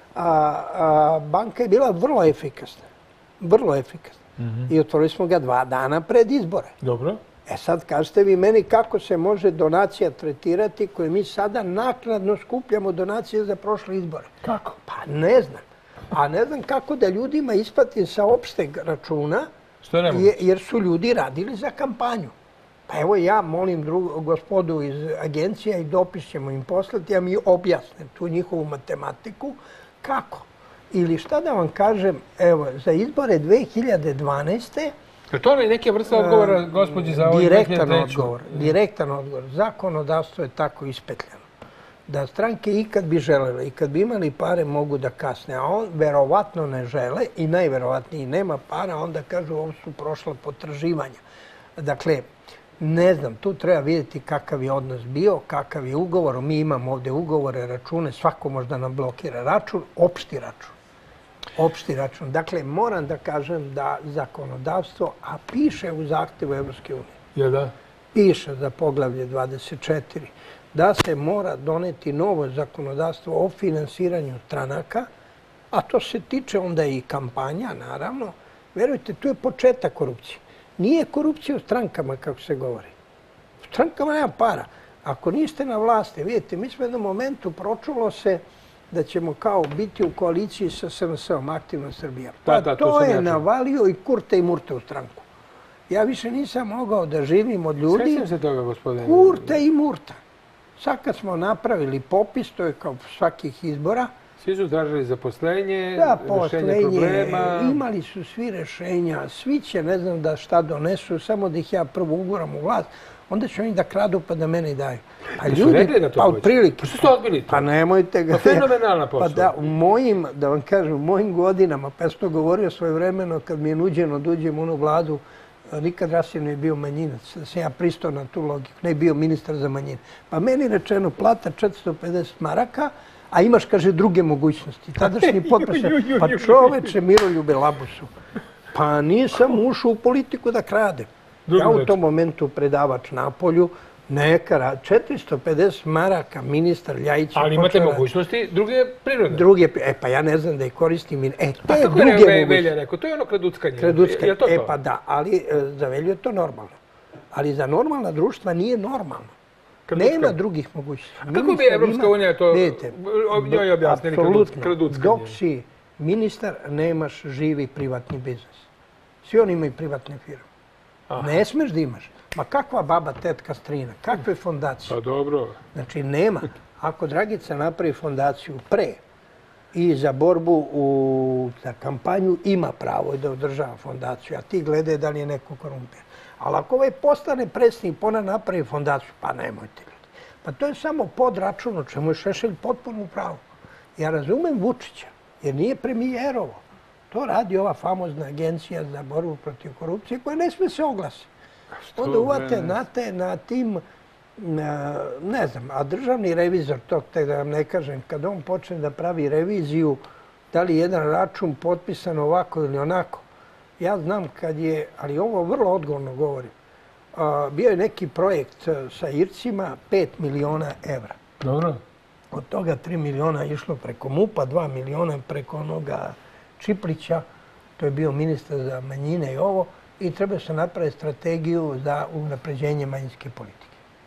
a banka je bila vrlo efikasna. Vrlo efikasna. I otvorili smo ga 2 dana pred izbore. Dobro. E sad kažete vi meni kako se može donacija tretirati koje mi sada naknadno skupljamo donacije za prošle izbore. Kako? Pa ne znam. A ne znam kako da ljudima isplatim sa opšteg računa, jer su ljudi radili za kampanju. Pa evo ja molim gospodu iz agencija i dopis ćemo im poslati, ja mi objasnim tu njihovu matematiku. Kako? Ili šta da vam kažem, evo, za izbore 2012. To je neke vrste odgovora, gospođi, za ovaj 2003. Direktan odgovor. Zakonodavstvo je tako ispetljeno. Da stranke i kad bi želele i kad bi imali pare mogu da kasne, a on verovatno ne žele i najverovatnije nema para, onda kažu ovo su prošla potraživanja. Dakle, ne znam, tu treba vidjeti kakav je odnos bio, kakav je ugovor. Mi imamo ovde ugovore, račune, svako možda nam blokira račun, opšti račun. Opšti račun. Dakle, moram da kažem da zakonodavstvo, a piše u zahtevu Evropske unije. Jel da? Piše za poglavlje 24, da se mora doneti novo zakonodavstvo o finansiranju stranaka, a to se tiče onda i kampanja, naravno. Verujte, tu je početak korupcije. Nije korupcija u strankama, kako se govori. U strankama nema para. Ako niste na vlasti, vidite, mi smo u jednom momentu pročulo se da ćemo kao biti u koaliciji sa SNS-om, Aktivna Srbija. Pa to je navalio i Kurte i Murte u stranku. Ja više nisam mogao da živim od ljudi. Sjećam se toga, gospodine. Kurte i Murta. Sad kad smo napravili popis, to je kao svakih izbora, Svi su tražili zaposlenje, Da, rešenje problema. imali su svi rešenja, svi će, ne znam da šta donesu, samo da ih ja prvo uguram u vlast, onda će oni da kradu pa da mene daju. Pa Su rekli da to hoće? otprilike. Pa što ste odbili to? Pa nemojte ga. Pa fenomenalna posla. Pa da, u mojim, da vam kažem, u mojim godinama, pa ja sam to govorio svojevremeno kad mi je nuđeno da uđem u onu vladu, nikad Rasim ne bio manjinac, da sam ja pristao na tu logiku, ne bio ministar za manjine. Pa meni rečeno plata 450 maraka, a imaš, kaže, druge mogućnosti. Tadašnji potpredsjednik, pa čoveče, Miroljube Labusu, pa nisam ušao u politiku da kradem. Ja u tom momentu predavač Napolju, neka 450 maraka ministar Ljajić. Ali imate mogućnosti druge prirode. Pa ja ne znam da ih koristim. To je druge mogućnosti. Velja rekao, to je ono kraduckanje. Kraduckanje, pa da, ali za Velju je to normalno. Ali za normalna društva nije normalno. Nema drugih mogućnosti. A kako bi Evropska unija to njoj objasnili kraduckanje? Dok si ministar, nemaš živi privatni biznis. Svi oni imaju privatne firme. Ne smeš da imaš. Ma kakva baba, tetka, strina, kakve fondacije? Pa dobro. Znači nema. Ako Dragica napravi fondaciju pre i za borbu za kampanju, ima pravo da održava fondaciju, a ti gledaj da li je neko korumpiran. Ali ako ovaj postane predsjednik, pa ona napravi fondaciju, pa nemojte ljudi. Pa to je samo podračun, o čemu je Šešelj potpuno u pravu. Ja razumem Vučića, jer nije premijerovo. To radi ova famozna agencija za borbu protiv korupcije koja ne sme se oglasi. Onda uvate na tim, ne znam, a državni revizor, to da vam ne kažem, kad on počne da pravi reviziju, da li jedan račun potpisan ovako ili onako, ja znam kad je, ali ovo vrlo odgovorno govorim, bio je neki projekt sa Ircima 5 miliona evra. Dobro. Od toga 3 miliona išlo preko MUP-a, 2 miliona preko onoga Čiplića, to je bio ministar za manjine i ovo, i treba se napraviti strategiju za unapređenje manjinske politike.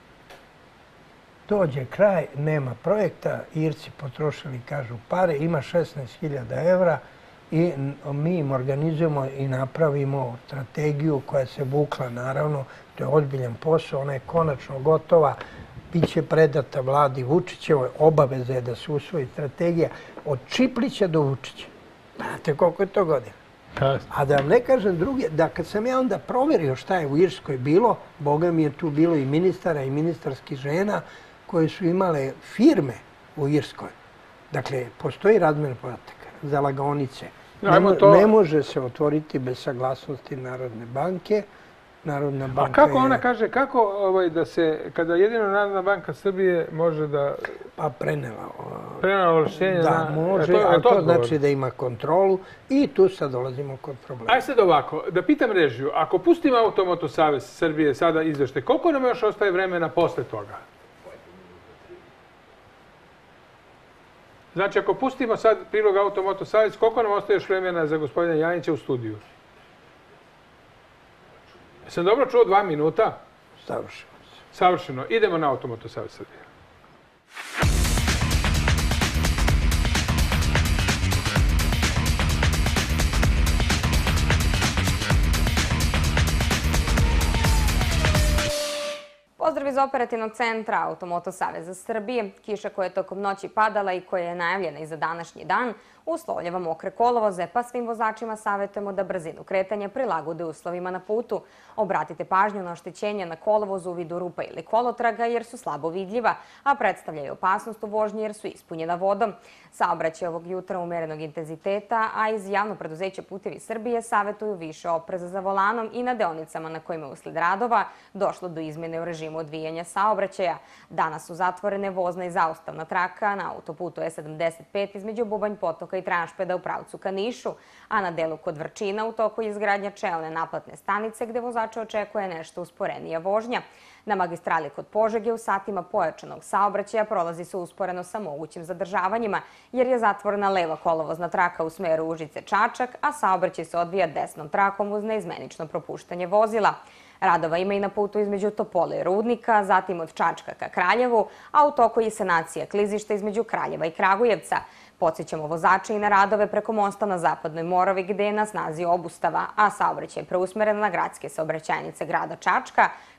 Dođe kraj, nema projekta, Irci potrošili, kažu, pare, ima 16.000 evra i mi im organizujemo i napravimo strategiju koja se vukla, naravno, to je ozbiljan posao, ona je konačno gotova, bit će predata vladi Vučićevoj, obaveza je da se usvoji strategija od Čiplića do Vučića. Znate koliko je to godina? A da vam ne kažem druge, da kad sam ja onda proverio šta je u Irskoj bilo, boga mi je tu bilo i ministara i ministarskih žena koje su imale firme u Irskoj. Dakle, postoji razmjena podataka za lagaonice. Ne može se otvoriti bez saglasnosti Narodne banke. A kako ona kaže, kako da se, kada jedino Narodna banka Srbije može da... Pa prenela ovlašćenje na... Da, može, a to znači da ima kontrolu i tu sad dolazimo kod problema. Ajde sad ovako, da pitam režiju, ako pustimo Automoto Savez Srbije sada izvešte, koliko nam još ostaje vremena posle toga? Znači, ako pustimo sad prilog Automoto Savez, koliko nam ostaje još vremena za gospodina Janjića u studiju? Sam dobro čuo 2 minuta? Savršeno. Savršeno. Idemo na Automoto Savez Srbije. Pozdrav iz operativnog centra Automoto Saveza Srbije. Kiša koja je tokom noći padala i koja je najavljena i za današnji dan uslovljava mokre kolovoze, pa svim vozačima savjetujemo da brzinu kretanja prilagode uslovima na putu. Obratite pažnju na oštećenja na kolovozu u vidu rupa ili kolotraga jer su slabo vidljiva, a predstavljaju opasnost u vožnji jer su ispunjena vodom. Saobraćaj ovog jutra umerenog intenziteta, a iz Javno preduzeće Putevi Srbije savjetuju više opreza za volanom i na deonicama na kojima usled radova došlo do izmjene u režimu odvijanja saobraćaja. Danas su zatvorene vozna i zaustavna traka na autoputu E75 između Bubanj Potoka i Tranšpeda u pravcu ka Nišu, a na delu kod Vrčina u toku je izgradnja čelne naplatne stanice gde vozače očekuje nešto usporenija vožnja. Na magistrali kod Požege u satima pojačanog saobraćaja prolazi se usporeno sa mogućim zadržavanjima jer je zatvorena leva kolovozna traka u smeru Užice-Čačak, a saobraćaj se odvija desnom trakom uz neizmenično propuštanje vozila. Radova ima i na putu između Topole i Rudnika, zatim od Čačka ka Kraljevu, a u toku je sanacija klizišta između Kraljeva i Kragujevca. Podsjećamo vozače i na radove preko mosta na Zapadnoj Moravi gde je na snazi obustava, a saobraćaj je preusmeren na gradske saobraćajnice grada Čačka,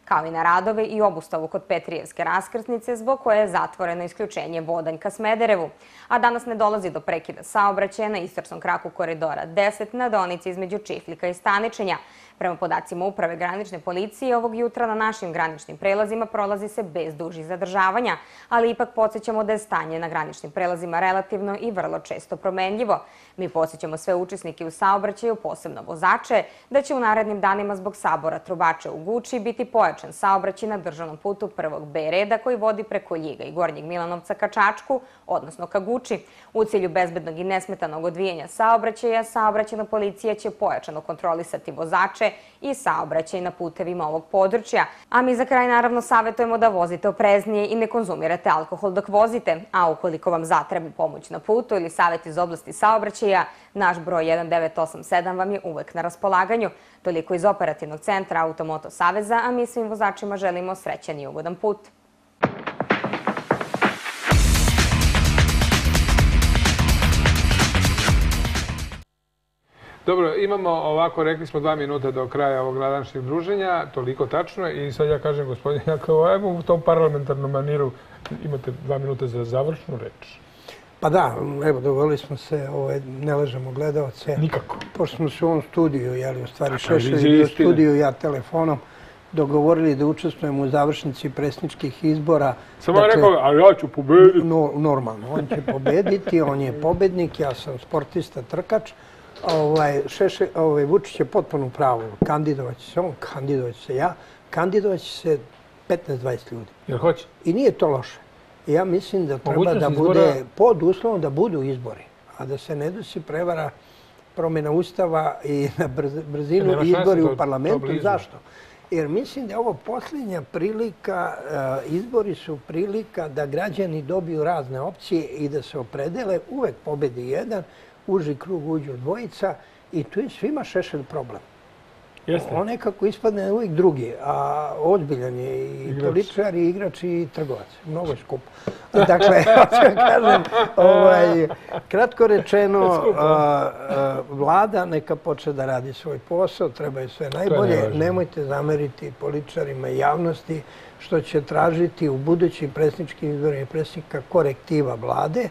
kao i na radove i obustavu kod Petrijevske raskrsnice, zbog koje je zatvoreno isključenje Bodanj ka Smederevu. A danas ne dolazi do prekida saobraćaja na istočnom kraku koridora 10 na deonici između Čiflika i Staničenja. Prema podacima Uprave granične policije, ovog jutra na našim graničnim prelazima prolazi se bez dužih zadržavanja, ali ipak podsjećamo da je stanje na graničnim prelazima relativno i vrlo često promenljivo. Mi podsjećamo sve učesnike u saobraćaju, posebno vozače, da će u narednim danima zbog sabora trubača u Guči biti pojačan saobraćaj na državnom putu prvog B reda koji vodi preko Ljiga i Gornjeg Milanovca ka Čačku, odnosno ka Guči. U cilju bezbednog i nesmetanog odvijanja saobraćaja, saobraćajna policija će pojačano kontrolisati vozače i saobraćaj na putevima ovog područja. A mi za kraj naravno savjetujemo da vozite opreznije i ne konzumirate alkohol dok vozite. A ukoliko vam zatreba pomoć na putu ili savjet iz oblasti saobraćaja, naš broj 1987 vam je uvek na raspolaganju. Toliko iz Operativnog centra Automoto Saveza, a mi svim vozačima želimo srećan i ugodan put. Dobro, imamo ovako, rekli smo 2 minuta do kraja ovog današnjeg druženja, toliko tačno. I sad ja kažem, gospodin Jakov, ajmo u tom parlamentarnom maniru, imate 2 minuta za završnu reč. Pa da, evo, dogovorili smo se, ne lažemo gledalce. Nikako. Pošto smo se u ovom studiju, u stvari Šešelj u studiju, ja telefonom, dogovorili da učestvujemo u završnici predsjedničkih izbora. Samo je rekao, a ja ću pobediti. Normalno, on će pobediti, on je pobednik, ja sam sportista, trkač. Vučić je potpuno pravo, kandidovat će se on, kandidovat će se ja, kandidovat će se 15-20 ljudi. Jel hoće? I nije to loše. Ja mislim da treba da bude pod uslovom da budu izbori, a da se ne desi prevara promjena Ustava i na brzinu izbori u parlamentu. Zašto? Jer mislim da je ovo posljednja prilika, izbori su prilika da građani dobiju razne opcije i da se opredele, uvek pobedi jedan, uži krug uđu dvojica i tu je svima Šešelj problem. On nekako ispadne uvijek drugi, a ozbiljan je i političar, i igrač, i trgovac. Mnogo je skupo. Dakle, hoću kažem, kratko rečeno, vlada neka počne da radi svoj posao, treba je sve najbolje. Nemojte zameriti političarima i javnosti što će tražiti u budućim predsjedničkim izborima predsjednika korektiva vlade,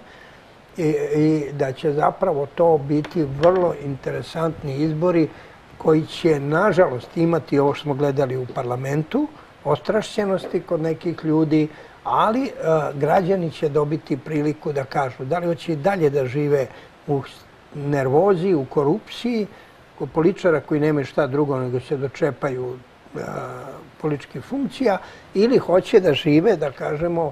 i da će zapravo to biti vrlo interesantni izbori koji će, nažalost, imati ovo što smo gledali u parlamentu, ostrašćenosti kod nekih ljudi, ali građani će dobiti priliku da kažu da li hoće i dalje da žive u nervozi, u korupciji, kod političara koji nemaju šta drugo nego se dočepaju političkih funkcija, ili hoće da žive, da kažemo,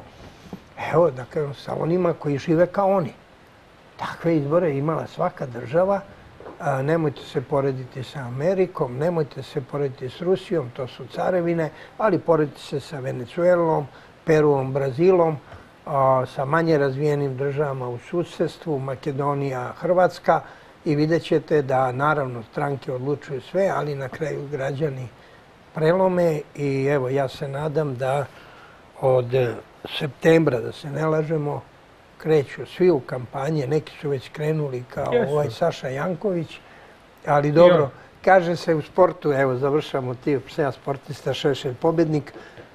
sa onima koji žive kao oni. Takve izbore je imala svaka država. Nemojte se porediti sa Amerikom, nemojte se porediti s Rusijom, to su carevine, ali poredite se sa Venezuelom, Peruom, Brazilom, sa manje razvijenim državama u susjedstvu, Makedonija, Hrvatska, i vidjet ćete da, naravno, stranke odlučuju sve, ali na kraju građani prelome. I evo, ja se nadam da od septembra, da se ne lažemo, kreću svi u kampanje, neki su već krenuli kao Saša Janković, ali dobro, kaže se u sportu, evo završamo ti, ja sportista, Šešelj pobednik,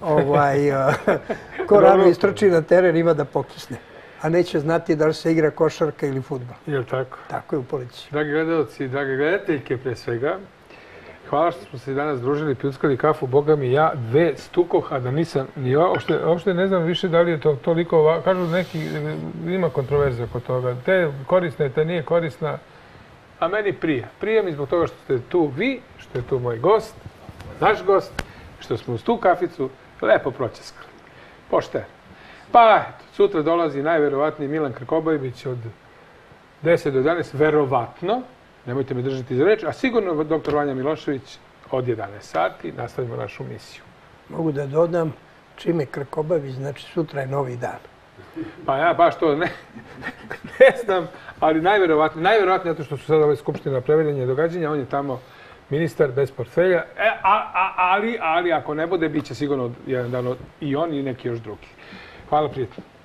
ko rano istrči na teren ima da pokisne, a neće znati da li se igra košarka ili fudbal. Jel' tako? Tako je u policiji. Dragi gledalci, drage gledateljke pre svega, hvala što smo se danas družili, pljuckali kafu, boga mi ja 2 stukoh, a da nisam ni uopšte ne znam više da li je to toliko, kažu neki, ima kontroverze oko toga, te korisne, te nije korisna, a meni prija. Prija mi zbog toga što ste tu vi, što je tu moj gost, naš gost, što smo uz tu kaficu lepo pročeskali. Pošteno. Pa, sutra dolazi najverovatniji Milan Krkobajević od 10 do 11, verovatno, nemojte me držati za reč, a sigurno dr. Vanja Milošević od 11 sati nastavimo našu misiju. Mogu da dodam, čime Krkobajević, znači sutra je novi dan. Pa ja baš to ne znam, ali najverovatnije zato što su sada ove skupština prevedanja i događanja, on je tamo ministar bez portfelja, ali ako ne bude, bit će sigurno jedan dan i on i neki još drugi. Hvala, prijatno.